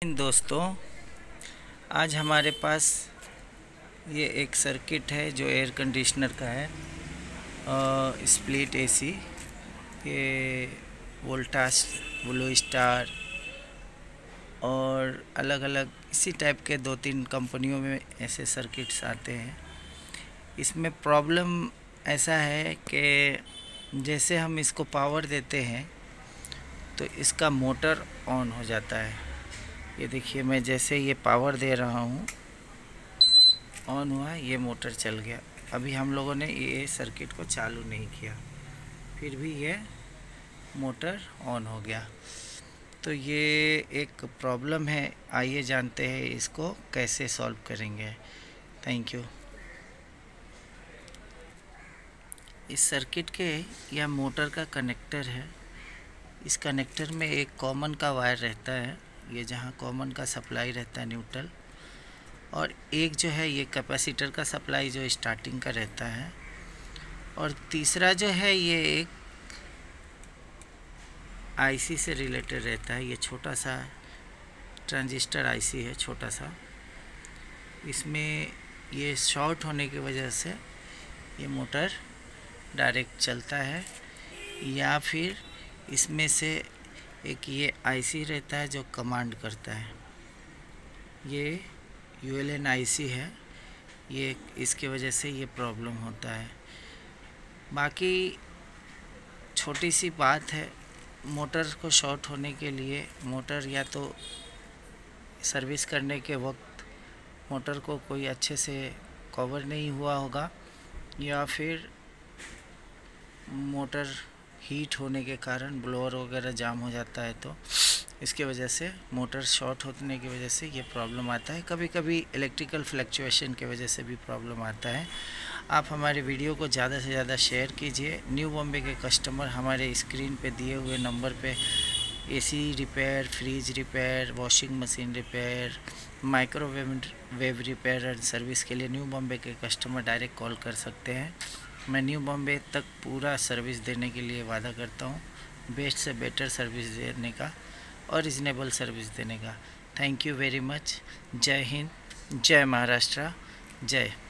दोस्तों, आज हमारे पास ये एक सर्किट है जो एयर कंडीशनर का है। स्प्लिट एसी, ये वोल्टास, ब्लू स्टार और अलग अलग इसी टाइप के 2-3 कंपनियों में ऐसे सर्किट्स आते हैं। इसमें प्रॉब्लम ऐसा है कि जैसे हम इसको पावर देते हैं तो इसका मोटर ऑन हो जाता है। ये देखिए, मैं जैसे ये पावर दे रहा हूँ, ऑन हुआ, ये मोटर चल गया। अभी हम लोगों ने ये सर्किट को चालू नहीं किया, फिर भी ये मोटर ऑन हो गया। तो ये एक प्रॉब्लम है। आइए जानते हैं इसको कैसे सॉल्व करेंगे। Thank you. इस सर्किट के यह मोटर का कनेक्टर है। इस कनेक्टर में एक कॉमन का वायर रहता है, ये जहाँ कॉमन का सप्लाई रहता है न्यूट्रल, और एक जो है ये कैपेसिटर का सप्लाई जो स्टार्टिंग का रहता है, और तीसरा जो है ये एक आईसी से रिलेटेड रहता है। ये छोटा सा ट्रांजिस्टर आईसी है, छोटा सा। इसमें ये शॉर्ट होने की वजह से ये मोटर डायरेक्ट चलता है, या फिर इसमें से एक ये आईसी रहता है जो कमांड करता है। ये यूएलएन आईसी है, ये इसके वजह से ये प्रॉब्लम होता है। बाकी छोटी सी बात है, मोटर को शॉर्ट होने के लिए मोटर या तो सर्विस करने के वक्त मोटर को कोई अच्छे से कवर नहीं हुआ होगा, या फिर मोटर हीट होने के कारण ब्लोअर वगैरह जाम हो जाता है, तो इसके वजह से मोटर शॉर्ट होने की वजह से ये प्रॉब्लम आता है। कभी कभी इलेक्ट्रिकल फ्लक्चुएशन की वजह से भी प्रॉब्लम आता है। आप हमारे वीडियो को ज़्यादा से ज़्यादा शेयर कीजिए। न्यू बॉम्बे के कस्टमर हमारे स्क्रीन पे दिए हुए नंबर पे AC repair, fridge repair, washing machine repair, microwave repair and service के लिए न्यू बॉम्बे के कस्टमर डायरेक्ट कॉल कर सकते हैं। मैं न्यू बॉम्बे तक पूरा सर्विस देने के लिए वादा करता हूँ, बेस्ट से बेटर सर्विस देने का और रिजनेबल सर्विस देने का। Thank you very much. जय हिंद, जय महाराष्ट्र, जय।